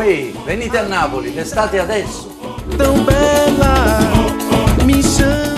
Ehi, venite a Napoli, l'estate adesso. Tão bela, me chama.